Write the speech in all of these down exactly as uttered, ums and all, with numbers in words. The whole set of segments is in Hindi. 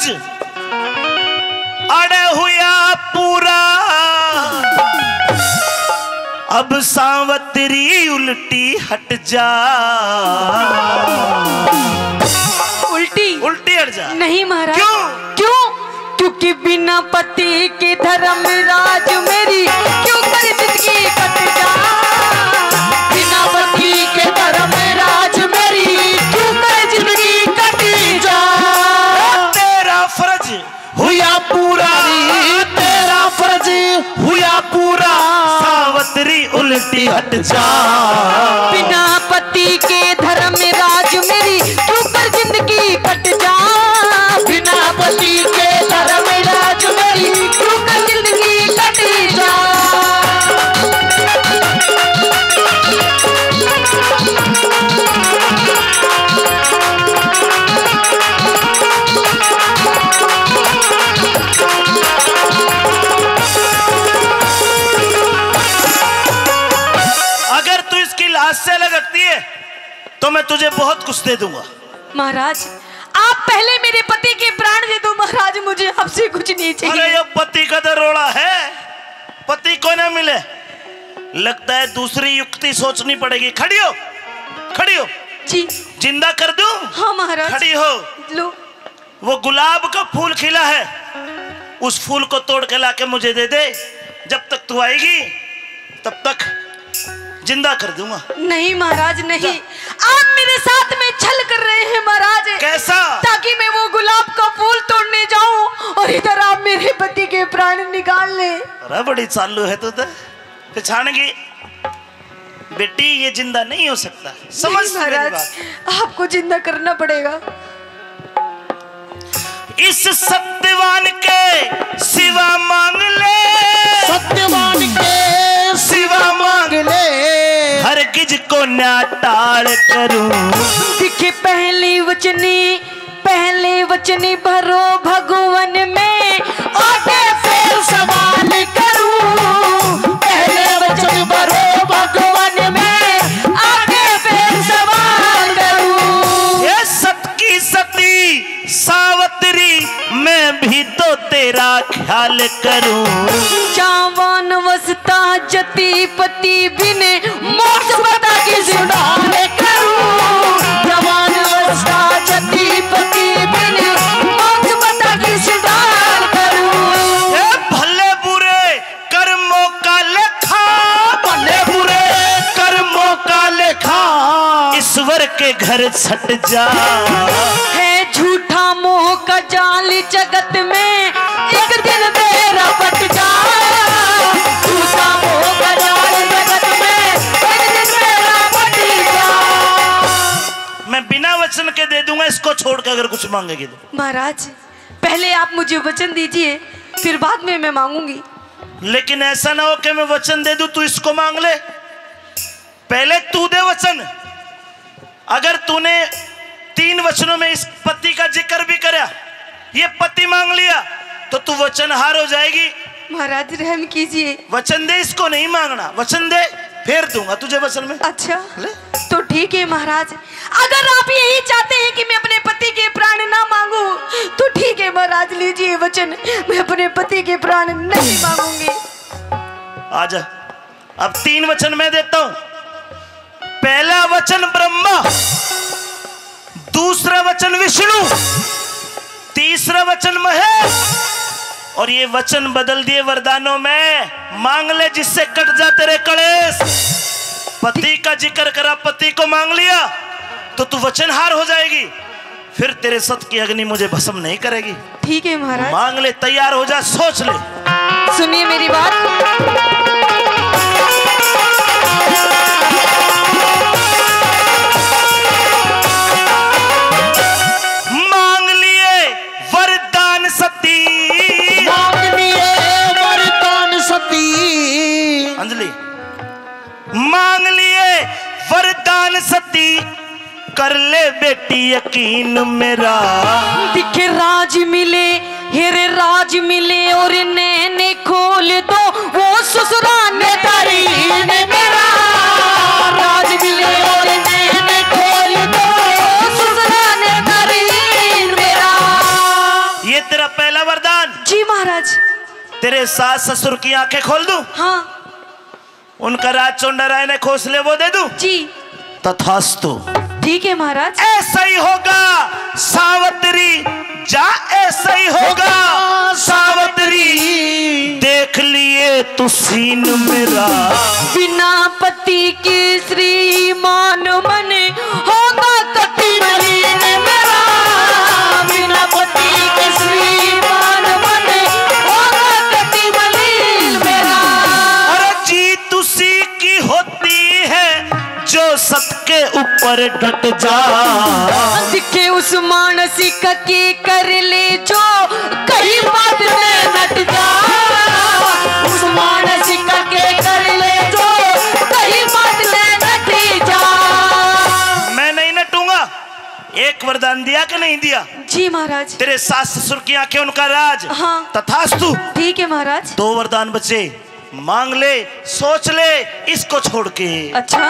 फर्ज अड़े हुआ पूरा, अब सावतरी उल्टी हट जा। उल्टी उल्टी हट जा। नहीं महाराज। क्यों? क्यों? क्योंकि बिना पति के धर्म राज मेरी क्यों कर जिंदगी कट जा। बिना पति के धर्म राज मेरी क्यों कर जिंदगी कट जा। तेरा फर्ज हुआ पूरा, तेरा फर्ज हुआ पूरा, सावतरी उल्टी हट जा। बिना पति के धर्म राज मेरी क्यों कर जिंदगी कट जा। बिना पति के धर्म राज मेरी क्यों कर जिंदगी कट जा। अगर तू इसकी लाश से लगती है तो मैं तुझे बहुत कुछ दे दूंगा। महाराज आप पहले मेरे पति के प्राण दे दो महाराज, मुझे आपसे कुछ नहीं चाहिए। अरे ये पति का दरोड़ा है, पति को ना मिले, लगता है दूसरी युक्ति सोचनी पड़ेगी। खड़ी हो, खड़ी हो। जी जिंदा कर दूं? हाँ महाराज। खड़ी हो। लो। वो गुलाब का फूल खिला है, उस फूल को तोड़ के लाके मुझे दे दे। जब तक तू आएगी तब तक जिंदा कर दूंगा। नहीं महाराज नहीं, आप मेरे साथ में छल कर रहे हैं महाराज। कैसा? ताकि मैं वो गुलाब का फूल तोड़ने जाऊं और इधर आप मेरे पति के प्राण निकाल ले। अरे बड़ी चालू है तू तो, पहचानेगी बेटी, ये जिंदा नहीं हो सकता। समझ महाराज आपको जिंदा करना पड़ेगा। इस सत्यवान के सिवा मांग ले, सत्यवान के सिवा मांग ले, हरगिज को ना टाल करूं। दिखे पहली वचनी, पहले वचनी भरो भगवान में, आगे फिर सवाल करूं। पहले वचन भरो भगवान में, आगे फिर सवाल करूं। ये सत की सती सावत्री मैं भी तो तेरा ख्याल करूं। जावान वसता जति पति बिने मोक्ष बता की सुधार करूं। जवान वसता जति पति बिने मोक्ष बता की सुधार करूं। ये भले बुरे कर्मों का लेखा, भले बुरे कर्मों का लेखा, ईश्वर के घर छट जा। है झूठा मोह का जाल जगत में, एक दिन तेरा बट जा। झूठा मोह का जाल जगत में, एक दिन तेरा बट जा। मैं बिना वचन के दे दूंगा, इसको छोड़ के अगर कुछ मांगेगी तो। महाराज पहले आप मुझे वचन दीजिए, फिर बाद में मैं मांगूंगी। लेकिन ऐसा ना हो कि मैं वचन दे दूं तू इसको मांग ले। पहले तू दे वचन। अगर तूने तीन वचनों में इस पति का जिक्र भी करा, ये पति मांग लिया, तो तू वचन हार हो जाएगी। महाराज रहम कीजिए। वचन दे, इसको नहीं मांगना। वचन दे, फिर दूंगा तुझे वचन में। अच्छा तो ठीक है महाराज, अगर आप यही चाहते हैं कि मैं अपने पति के प्राण ना मांगू तो ठीक है महाराज, लीजिए वचन, मैं अपने पति के प्राण नहीं मांगूंगी। आजा, अब तीन वचन मैं देता हूं। पहला वचन ब्रह्मा, दूसरा वचन विष्णु, तीसरा वचन महेश, और ये वचन बदल दिए वरदानों में। मांग ले जिससे कट जा तेरे कलेश। पति का जिक्र करा, पति को मांग लिया तो तू वचनहार हो जाएगी, फिर तेरे सत की अग्नि मुझे भस्म नहीं करेगी। ठीक है महाराज। मांग ले, तैयार हो जा, सोच ले। सुनिए मेरी बात। मांग लिए वरदान सती, मांग लिए वरदान सती। अंजलि, मांग लिए वरदान सती, कर ले बेटी यकीन मेरा। दिखे राज मिले, हेरे राज मिले और नैने खोल दो, वो ससुराने तारीन मेरा। राज मिले और नैने खोल दो, ससुराने तारीन मेरा। ये जी महाराज। तेरे सास ससुर की आंखें खोल दूं? हाँ। उनका राज चोंडराय ने खोसले वो दे दूं? जी। तथास्तु। ठीक है महाराज। ऐसा ही होगा सावित्री, जा ऐसा ही होगा सावित्री। देख लिए तू सीन मेरा, बिना पति की श्रीमान मन होगा कति मलिन मेरा। बिना पति के श्रीमान मन होगा कति मलिन मेरा। अरे जीत उसी की होती है जो सत के ऊपर डट जा। दिखे उस मानसिक की कर ले जो कहीं बात में नट जा। उस मानसिक के कर ले जो कहीं बात में नट जा। मैं नहीं नटूंगा। एक वरदान दिया कि नहीं दिया? जी महाराज। तेरे सास ससुर की आंखें उनका राज। हाँ। तथास्तु। ठीक है महाराज। दो वरदान बचे, मांग ले, सोच ले इसको छोड़ के। अच्छा।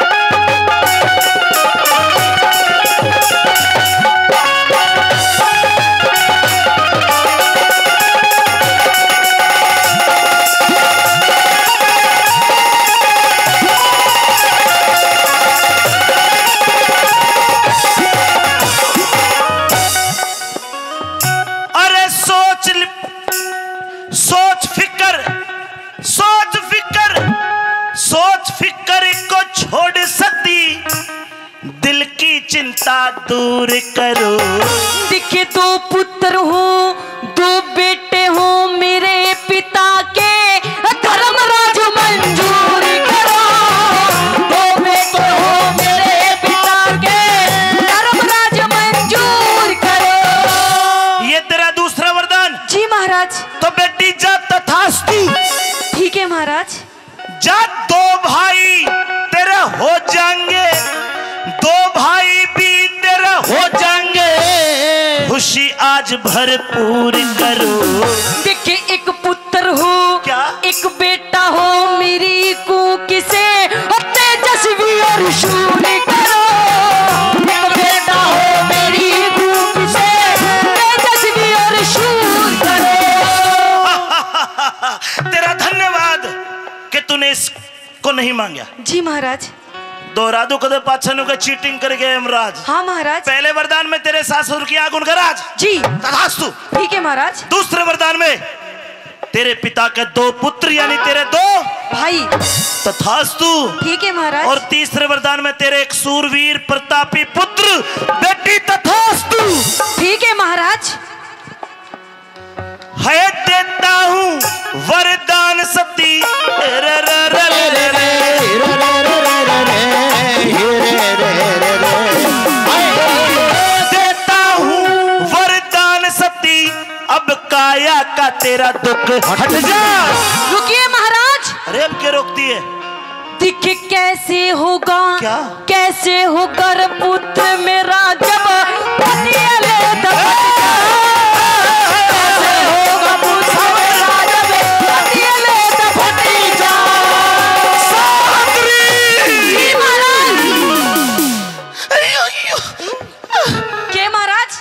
अरे सोच सोच फिकर सोच फिकर सोच फिकर को छोड़ सकती, दिल की चिंता दूर करो। दिखे दो पुत्र हो, दो बेटे हो मेरे पिता के, धर्मराज मंजूर करो। दो बेटे हो मेरे पिता के, धर्मराज मंजूर करो। ये तेरा दूसरा वरदान। जी महाराज। तो बेटी जा तथास्तु। ठीक है महाराज। जा, दो भाई तेरे हो जाएंगे, दो भाई भी तेरे हो जाएंगे। खुशी आज भरपूर करो। देखे एक पुत्र हो, क्या? एक बेटा हो मेरी कुकी से, तेजस्वी और शूर करो। एक बेटा हो मेरी कुकी से, तेजस्वी और शूर करो। तेरा धन्यवाद कि तूने इसको नहीं मांगा। जी महाराज। दोहरादू कदे पाछनु के चीटिंग कर गए यमराज। हाँ महाराज। पहले वरदान में तेरे सासुर की आग उनका राज। जी। तथास्तु। ठीक है महाराज। दूसरे वरदान में तेरे पिता के दो पुत्र यानी तेरे दो भाई। तथास्तु। ठीक है महाराज। और तीसरे वरदान में तेरे एक सूरवीर प्रतापी पुत्र बेटी। तथास्तु। ठीक है महाराज। है देता हूँ वरदान सती, रे रे रे रे रे देता हूँ वरदान सती, अब काया का तेरा दुख हट जा। रुकिए महाराज। अरे अब क्या रोकती है? दिख कैसे होगा, क्या? कैसे होगा रे पुत्र मेरा जब पतियले दबेगा। कैसे होगा पुत्र मेरा जब पतियले दबेगा। सावित्री। जी महाराज। के महाराज?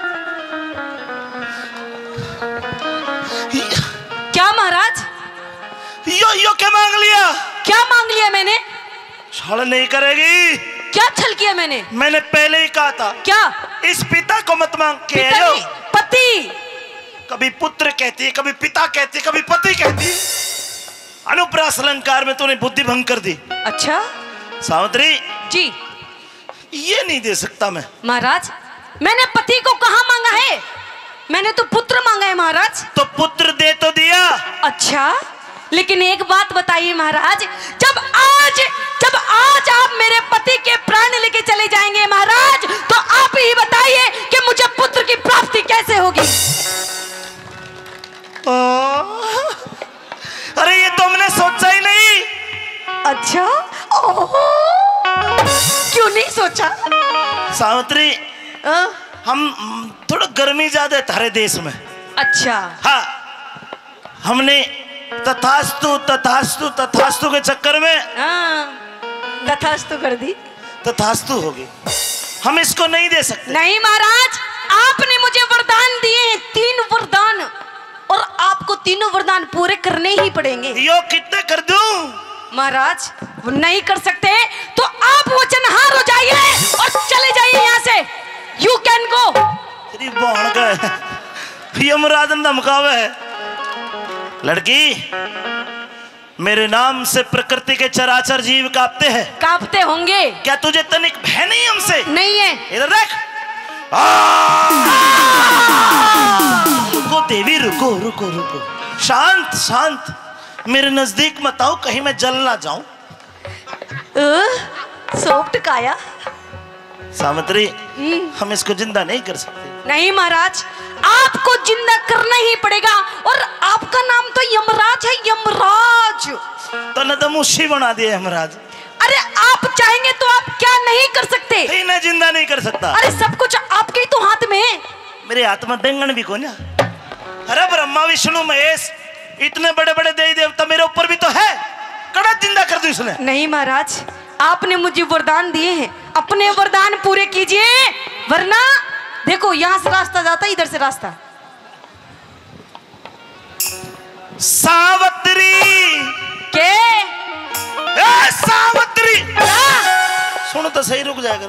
क्या महाराज? यो यो क्या मांग लिया? क्या मांग लिया मैंने? छल नहीं करेगी। क्या छल किया मैंने? मैंने पहले ही कहा था। क्या? इस पिता को मत मांग के पिता आयो। नहीं, पति। कभी पुत्र कहती है, कभी पिता कहती है, कभी पति कहती है। अनुप्रास अलंकार में तूने बुद्धि भंग कर दी। अच्छा सावित्री। जी। ये नहीं दे सकता मैं। महाराज मैंने पति को कहाँ मांगा है? मैंने तो पुत्र मांगा है महाराज। तो पुत्र दे तो दिया। अच्छा लेकिन एक बात बताइए महाराज, जब आज जब आज आप मेरे पति के प्राण लेके चले जाएंगे महाराज, तो आप ही बताइए कि मुझे पुत्र की प्राप्ति कैसे होगी? अरे ये तुमने सोचा ही नहीं। अच्छा ओह, क्यों नहीं सोचा? सावित्री आ? हम थोड़ा गर्मी ज्यादा है थारे देश में। अच्छा हाँ, हमने तथास्तु तथास्तु तथास्तु के चक्कर में हाँ, तथास्तु कर दी। तथास्तु होगी। हम इसको नहीं दे सकते। नहीं महाराज, आपने मुझे वरदान दिए हैं, तीन वरदान। पूरे करने ही पड़ेंगे। यो कितने कर दूं? महाराज वो नहीं कर सकते तो आप वचनहार हो जाइए और चले जाइए यहाँ से। You can go. तेरी बहन का यमराज ने धमकावे है। लड़की, मेरे नाम से प्रकृति के चराचर जीव कांपते हैं। कांपते होंगे। क्या तुझे तनिक भय नहीं हमसे? नहीं है। इधर देख। रुको देवी, रुको रुको रुको, शांत शांत, मेरे नजदीक मत आओ, कहीं मैं जल ना जाऊं। सॉफ्ट काया। सावित्री, हम इसको जिंदा नहीं कर सकते। नहीं महाराज, आपको जिंदा करना ही पड़ेगा और आपका नाम तो यमराज है, यमराज। तो न तो मुशी बना दिया यमराज। अरे आप चाहेंगे तो आप क्या नहीं कर सकते? इन्हें जिंदा नहीं कर सकता। अरे सब कुछ आपके ही तो हाथ में है। मेरे हाथ में बैंगन भी कौन है? अरे ब्रह्मा विष्णु महेश, इतने बड़े बड़े देवी देवता मेरे ऊपर भी तो है। कड़ा जिंदा कर दूं इसने? नहीं महाराज, आपने मुझे वरदान दिए हैं, अपने वरदान पूरे कीजिए, वरना देखो यहाँ से रास्ता जाता है, इधर से रास्ता। सावित्री के ए सावित्री, सुनो तो सही, रुक जाएगा।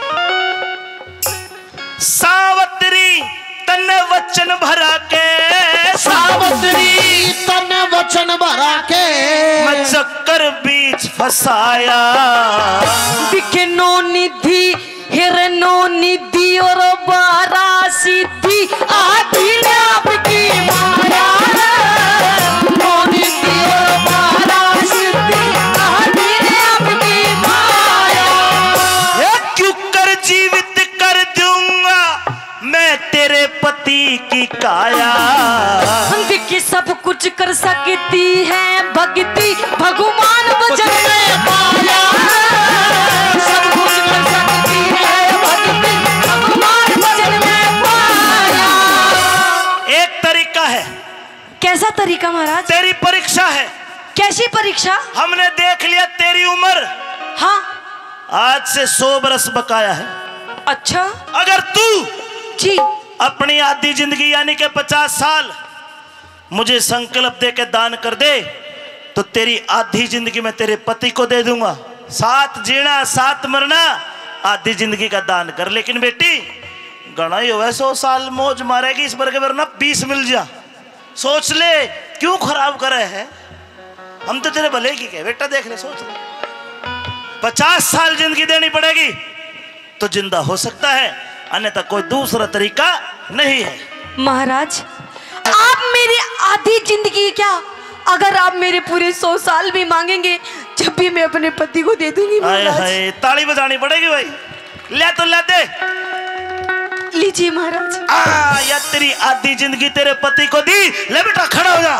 सावित्री तन्ने वचन भरा के, सावित्री तन्ने वचन भरा के, मैं चक्कर बीच फसाया। विघ्नो निधि हिरनो निधि और बारा सिद्धि आदि आपकी माया। नो निधि और बारा सिद्धि आदि आपकी माया। ये क्यों कर जीवित कर दूंगा मैं तेरे पति की काया। विकी सब कुछ कर सकती है भक्ति, भगवान वचन में पाया। सब कुछ कर सकती है भक्ति, भगवान वचन में पाया। एक तरीका है। कैसा तरीका महाराज? तेरी परीक्षा है। कैसी परीक्षा? हमने देख लिया तेरी उम्र, हाँ आज से सौ बरस बकाया है। अच्छा, अगर तू जी अपनी आधी जिंदगी यानी के पचास साल मुझे संकल्प दे के दान कर दे तो तेरी आधी जिंदगी मैं तेरे पति को दे दूंगा। सात जीना सात मरना, आधी जिंदगी का दान कर। लेकिन बेटी गणा ही हो सौ साल मौज मारेगी, इस वर्ग वरना बीस मिल जा। सोच ले क्यों खराब करे है। हम तो तेरे भले की कहे बेटा, देख ले, सोच ले। पचास साल जिंदगी देनी पड़ेगी तो जिंदा हो सकता है, अन्यथा कोई दूसरा तरीका नहीं है। महाराज, आप मेरी आधी जिंदगी क्या, अगर आप मेरे पूरे सौ साल भी मांगेंगे, जब भी मैं अपने पति को दे दूंगी। महाराज हाय, ताली बजानी पड़ेगी भाई। ले तो ले दे। लीजिए महाराज। आ, या तेरी आधी जिंदगी तेरे पति को दी। ले बेटा, खड़ा हो जा।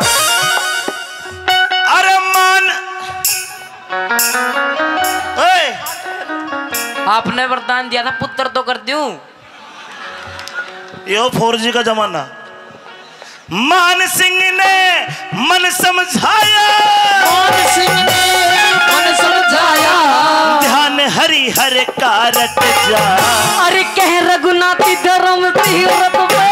अरे मान, ओए, आपने वरदान दिया था पुत्र तो कर दूं। यो फोर जी का जमाना। मान सिंह ने मन समझाया, मान सिंह ने मन समझाया, ध्यान हरि हर कारट जा। अरे कह रघुनाथी धर्म तीरथ